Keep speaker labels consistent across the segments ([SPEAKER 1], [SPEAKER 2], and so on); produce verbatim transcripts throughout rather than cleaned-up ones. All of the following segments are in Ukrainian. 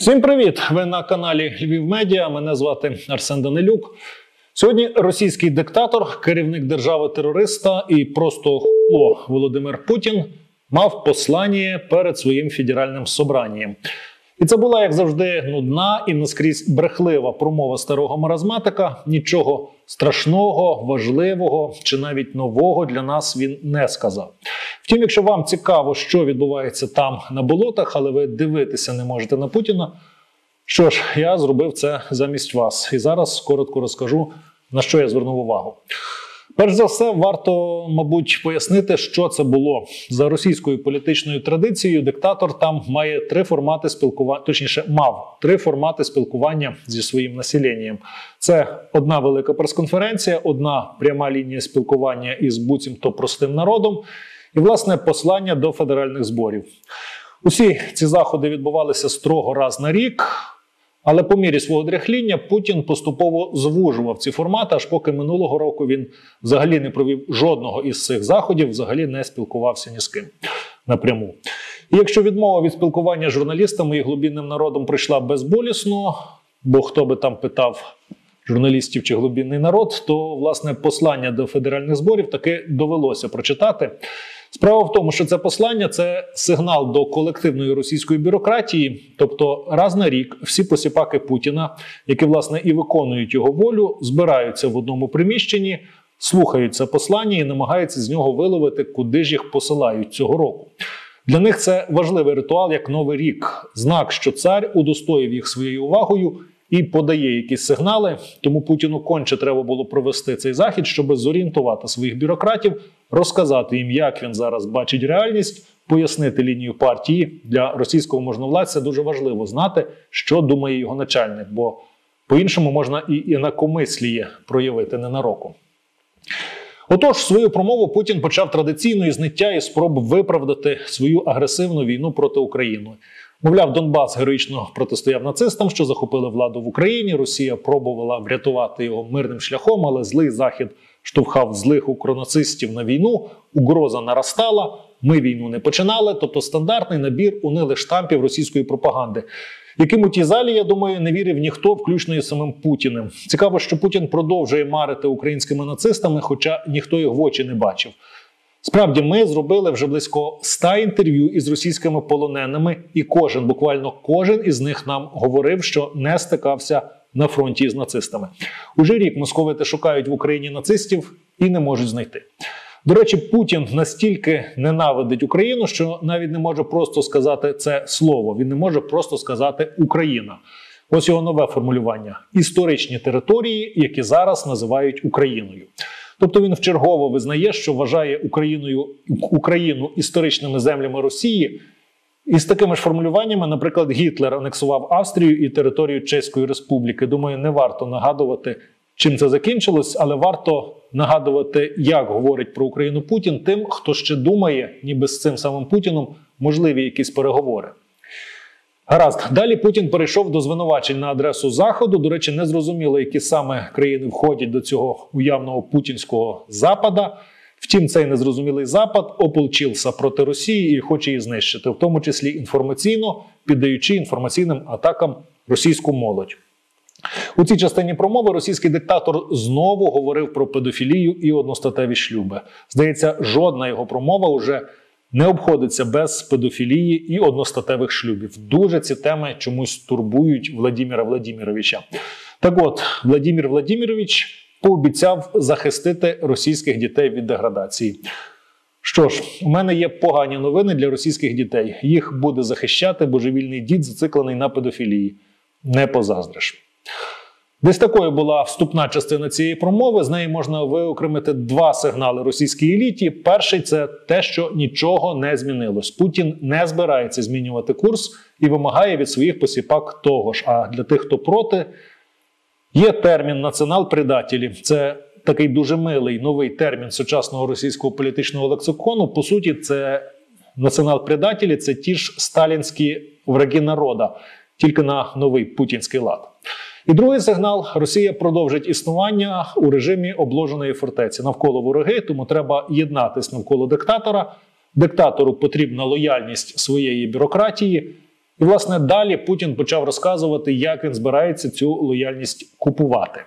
[SPEAKER 1] Всім привіт! Ви на каналі Львів Медіа. Мене звати Арсен Данилюк. Сьогодні російський диктатор, керівник держави-терориста і просто хуйло Володимир Путін мав послання перед своїм федеральним собранням. І це була, як завжди, нудна і наскрізь брехлива промова старого маразматика. Нічого страшного, важливого чи навіть нового для нас він не сказав. Втім, якщо вам цікаво, що відбувається там на болотах, але ви дивитися не можете на Путіна, що ж, я зробив це замість вас. І зараз коротко розкажу, на що я звернув увагу. Перш за все, варто, мабуть, пояснити, що це було. За російською політичною традицією диктатор там має три формати спілкування, точніше, мав три формати спілкування зі своїм населенням. Це одна велика прес-конференція, одна пряма лінія спілкування із буцімто простим народом і, власне, послання до федеральних зборів. Усі ці заходи відбувалися строго раз на рік. Але по мірі свого дряхління Путін поступово звужував ці формати, аж поки минулого року він взагалі не провів жодного із цих заходів, взагалі не спілкувався ні з ким напряму. І якщо відмова від спілкування з журналістами і глубинним народом прийшла безболісно, бо хто би там питав журналістів чи глубинний народ, то, власне, послання до федеральних зборів таки довелося прочитати. Справа в тому, що це послання – це сигнал до колективної російської бюрократії, тобто раз на рік всі посіпаки Путіна, які, власне, і виконують його волю, збираються в одному приміщенні, слухають це послання і намагаються з нього виловити, куди ж їх посилають цього року. Для них це важливий ритуал, як Новий рік, знак, що цар удостоїв їх своєю увагою і подає якісь сигнали, тому Путіну конче треба було провести цей захід, щоб зорієнтувати своїх бюрократів, розказати їм, як він зараз бачить реальність, пояснити лінію партії. Для російського можновладця дуже важливо знати, що думає його начальник, бо по-іншому можна і інакомисліє проявити ненароком. Отож, свою промову Путін почав традиційно із ниття і спроб виправдати свою агресивну війну проти України. Мовляв, Донбас героїчно протистояв нацистам, що захопили владу в Україні. Росія пробувала врятувати його мирним шляхом, але злий Захід штовхав злих укронацистів на війну, угроза наростала, ми війну не починали, тобто стандартний набір унилих штампів російської пропаганди, яким у тій залі, я думаю, не вірив ніхто, включно із самим Путіним. Цікаво, що Путін продовжує марити українськими нацистами, хоча ніхто їх в очі не бачив. Справді, ми зробили вже близько ста інтерв'ю із російськими полоненими, і кожен, буквально кожен із них нам говорив, що не стикався на фронті з нацистами. Уже рік московити шукають в Україні нацистів і не можуть знайти. До речі, Путін настільки ненавидить Україну, що навіть не може просто сказати це слово. Він не може просто сказати «Україна». Ось його нове формулювання – історичні території, які зараз називають Україною. Тобто він вчергово визнає, що вважає Україною, Україну історичними землями Росії. І з такими ж формулюваннями, наприклад, Гітлер анексував Австрію і територію Чеської Республіки. Думаю, не варто нагадувати, чим це закінчилось, але варто нагадувати, як говорить про Україну Путін тим, хто ще думає, ніби з цим самим Путіном можливі якісь переговори. Гаразд. Далі Путін перейшов до звинувачень на адресу Заходу. До речі, не зрозуміло, які саме країни входять до цього уявного путінського Запада. Втім, цей незрозумілий Запад ополчився проти Росії і хоче її знищити, в тому числі інформаційно, піддаючи інформаційним атакам російську молодь. У цій частині промови російський диктатор знову говорив про педофілію і одностатеві шлюби. Здається, жодна його промова уже не обходиться без педофілії і одностатевих шлюбів. Дуже ці теми чомусь турбують Владимира Владимировича. Так от, Владимир Владимирович пообіцяв захистити російських дітей від деградації. Що ж, у мене є погані новини для російських дітей. Їх буде захищати божевільний дід, зациклений на педофілії. Не позаздриш. Десь такою була вступна частина цієї промови. З неї можна виокремити два сигнали російській еліті. Перший – це те, що нічого не змінилось. Путін не збирається змінювати курс і вимагає від своїх посіпак того ж. А для тих, хто проти, є термін «націонал-предателі». Це такий дуже милий новий термін сучасного російського політичного лексикону. По суті, це націонал-предателі – це ті ж сталінські враги народу, тільки на новий путінський лад. І другий сигнал – Росія продовжить існування у режимі обложеної фортеці. Навколо вороги, тому треба єднатись навколо диктатора. Диктатору потрібна лояльність своєї бюрократії. І, власне, далі Путін почав розказувати, як він збирається цю лояльність купувати.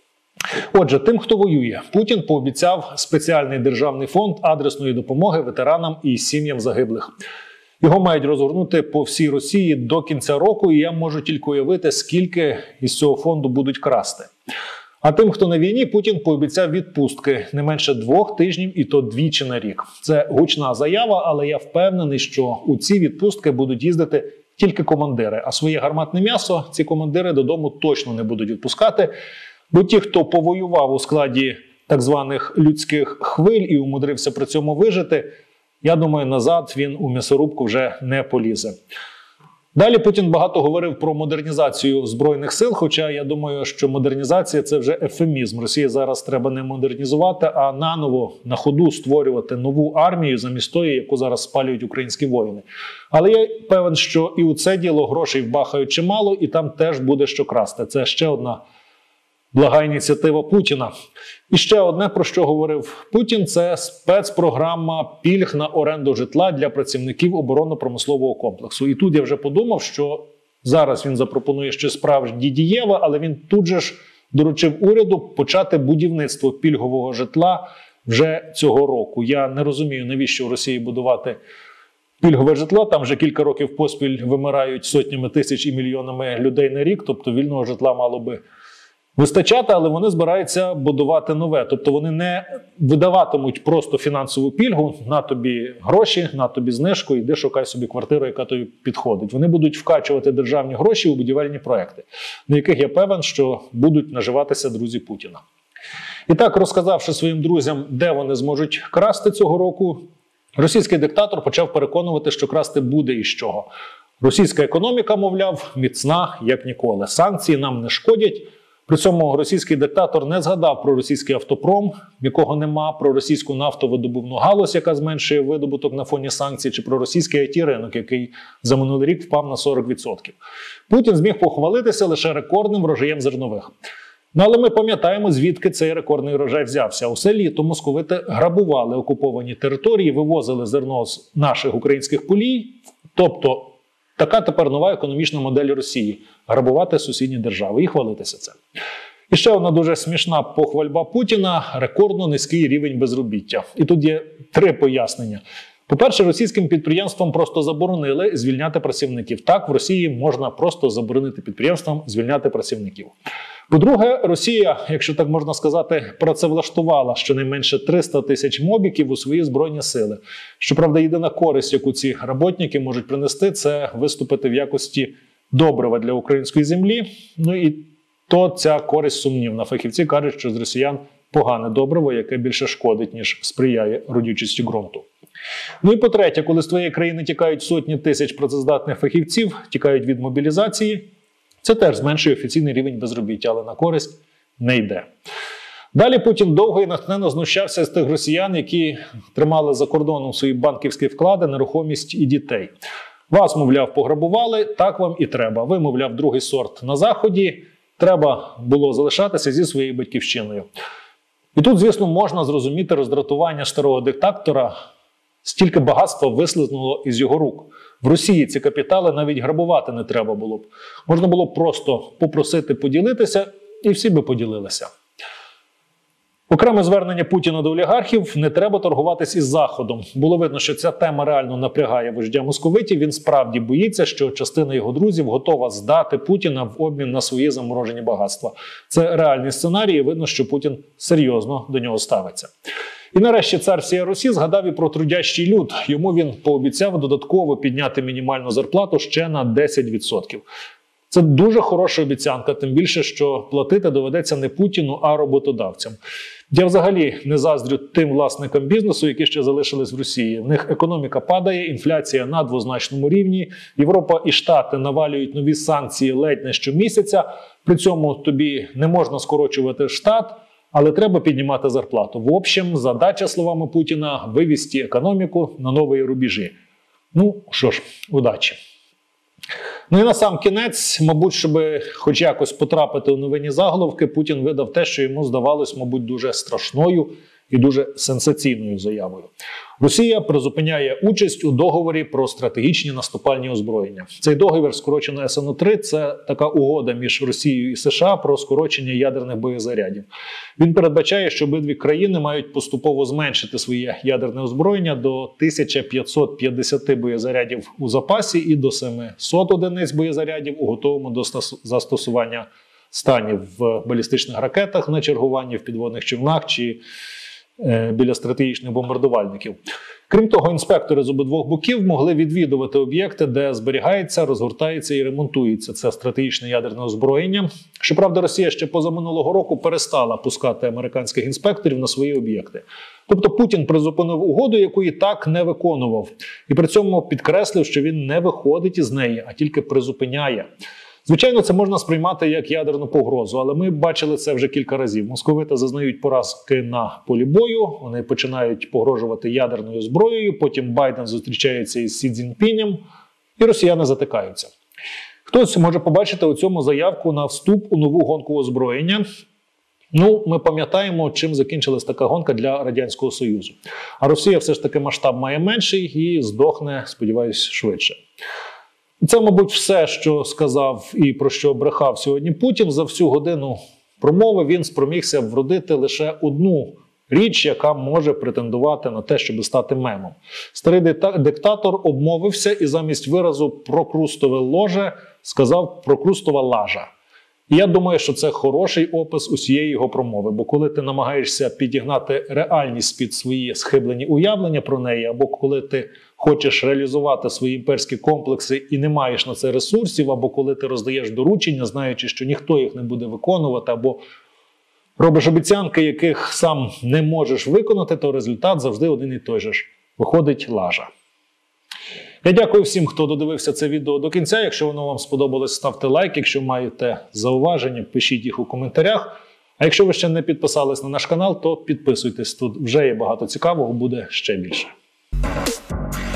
[SPEAKER 1] Отже, тим, хто воює, Путін пообіцяв спеціальний державний фонд адресної допомоги ветеранам і сім'ям загиблих. Його мають розгорнути по всій Росії до кінця року, і я можу тільки уявити, скільки із цього фонду будуть красти. А тим, хто на війні, Путін пообіцяв відпустки не менше двох тижнів, і то двічі на рік. Це гучна заява, але я впевнений, що у ці відпустки будуть їздити тільки командири. А своє гарматне м'ясо ці командири додому точно не будуть відпускати. Бо ті, хто повоював у складі так званих людських хвиль і умудрився при цьому вижити, я думаю, назад він у м'ясорубку вже не полізе. Далі Путін багато говорив про модернізацію Збройних сил, хоча я думаю, що модернізація – це вже ефемізм. Росії зараз треба не модернізувати, а наново на ходу створювати нову армію замість тої, яку зараз спалюють українські воїни. Але я певен, що і у це діло грошей вбахають чимало, і там теж буде що красти. Це ще одна блага ініціатива Путіна. І ще одне, про що говорив Путін, це спецпрограма пільг на оренду житла для працівників оборонно-промислового комплексу. І тут я вже подумав, що зараз він запропонує щось справді дієве, але він тут же ж доручив уряду почати будівництво пільгового житла вже цього року. Я не розумію, навіщо в Росії будувати пільгове житло. Там вже кілька років поспіль вимирають сотнями тисяч і мільйонами людей на рік, тобто вільного житла мало би вистачати, але вони збираються будувати нове. Тобто вони не видаватимуть просто фінансову пільгу, на тобі гроші, на тобі знижку, йди шукай собі квартиру, яка тобі підходить. Вони будуть вкачувати державні гроші у будівельні проекти, на яких я певен, що будуть наживатися друзі Путіна. І так, розказавши своїм друзям, де вони зможуть красти цього року, російський диктатор почав переконувати, що красти буде із чого. Російська економіка, мовляв, міцна, як ніколи. Санкції нам не шкодять. При цьому російський диктатор не згадав про російський автопром, якого нема, про російську нафтовидобувну галузь, яка зменшує видобуток на фоні санкцій, чи про російський ай ті-ринок, який за минулий рік впав на сорок відсотків. Путін зміг похвалитися лише рекордним врожаєм зернових. Ну, але ми пам'ятаємо, звідки цей рекордний врожай взявся. Усе літо московити грабували окуповані території, вивозили зерно з наших українських полій, тобто така тепер нова економічна модель Росії – грабувати сусідні держави і хвалитися цим. І ще одна дуже смішна похвальба Путіна – рекордно низький рівень безробіття. І тут є три пояснення. По-перше, російським підприємствам просто заборонили звільняти працівників. Так, в Росії можна просто заборонити підприємствам звільняти працівників. По-друге, Росія, якщо так можна сказати, працевлаштувала щонайменше триста тисяч мобіків у свої збройні сили. Щоправда, єдина користь, яку ці роботники можуть принести, це виступити в якості добрива для української землі. Ну і то ця користь сумнівна. Фахівці кажуть, що з росіян погане добриво, яке більше шкодить, ніж сприяє родючості ґрунту. Ну і по-третє, коли з твоєї країни тікають сотні тисяч працездатних фахівців, тікають від мобілізації, це теж зменшує офіційний рівень безробіття, але на користь не йде. Далі Путін довго і натхненно знущався з тих росіян, які тримали за кордоном свої банківські вклади, нерухомість і дітей. Вас, мовляв, пограбували, так вам і треба. Ви, мовляв, другий сорт на Заході, треба було залишатися зі своєю батьківщиною. І тут, звісно, можна зрозуміти роздратування старого диктатора. Стільки багатства вислизнуло із його рук. В Росії ці капітали навіть грабувати не треба було б. Можна було б просто попросити поділитися, і всі би поділилися. Окреме звернення Путіна до олігархів – не треба торгуватись із Заходом. Було видно, що ця тема реально напрягає вождя московитів. Він справді боїться, що частина його друзів готова здати Путіна в обмін на свої заморожені багатства. Це реальний сценарій, і видно, що Путін серйозно до нього ставиться. І нарешті цар всієї Русі згадав і про трудящий люд. Йому він пообіцяв додатково підняти мінімальну зарплату ще на десять відсотків. Це дуже хороша обіцянка, тим більше, що платити доведеться не Путіну, а роботодавцям. Я взагалі не заздрю тим власникам бізнесу, які ще залишились в Росії. В них економіка падає, інфляція на двозначному рівні, Європа і Штати навалюють нові санкції ледь не щомісяця, при цьому тобі не можна скорочувати штат, але треба піднімати зарплату. В общем, задача, словами Путіна, вивести економіку на нові рубежі. Ну, що ж, удачі. Ну і на сам кінець, мабуть, щоб хоч якось потрапити у новинні заголовки, Путін видав те, що йому здавалось, мабуть, дуже страшною і дуже сенсаційною заявою. Росія призупиняє участь у договорі про стратегічні наступальні озброєння. Цей договір, скорочено ес ен о три, це така угода між Росією і США про скорочення ядерних боєзарядів. Він передбачає, що обидві країни мають поступово зменшити своє ядерне озброєння до тисяча п'ятсот п'ятдесят боєзарядів у запасі і до сімсот одиниць боєзарядів у готовому до застосування стані в балістичних ракетах на чергуванні, в підводних човнах чи е, біля стратегічних бомбардувальників. Крім того, інспектори з обидвох боків могли відвідувати об'єкти, де зберігається, розгортається і ремонтується це стратегічне ядерне озброєння. Щоправда, Росія ще позаминулого року перестала пускати американських інспекторів на свої об'єкти. Тобто Путін призупинив угоду, яку і так не виконував. І при цьому підкреслив, що він не виходить із неї, а тільки призупиняє. Звичайно, це можна сприймати як ядерну погрозу, але ми бачили це вже кілька разів. Московити зазнають поразки на полі бою, вони починають погрожувати ядерною зброєю, потім Байден зустрічається із Сі Цзіньпінем, і росіяни затикаються. Хтось може побачити у цьому заявку на вступ у нову гонку озброєння. Ну, ми пам'ятаємо, чим закінчилась така гонка для Радянського Союзу. А Росія все ж таки масштаб має менший і здохне, сподіваюсь, швидше. Це, мабуть, все, що сказав і про що брехав сьогодні Путін. За всю годину промови він спромігся вродити лише одну річ, яка може претендувати на те, щоб стати мемом. Старий диктатор обмовився і замість виразу «прокрустове ложе» сказав «прокрустова лажа». І я думаю, що це хороший опис усієї його промови, бо коли ти намагаєшся підігнати реальність під свої схиблені уявлення про неї, або коли ти хочеш реалізувати свої імперські комплекси і не маєш на це ресурсів, або коли ти роздаєш доручення, знаючи, що ніхто їх не буде виконувати, або робиш обіцянки, яких сам не можеш виконати, то результат завжди один і той же ж. Виходить лажа. Я дякую всім, хто додивився це відео до кінця. Якщо воно вам сподобалось, ставте лайк. Якщо маєте зауваження, пишіть їх у коментарях. А якщо ви ще не підписались на наш канал, то підписуйтесь. Тут вже є багато цікавого, буде ще більше.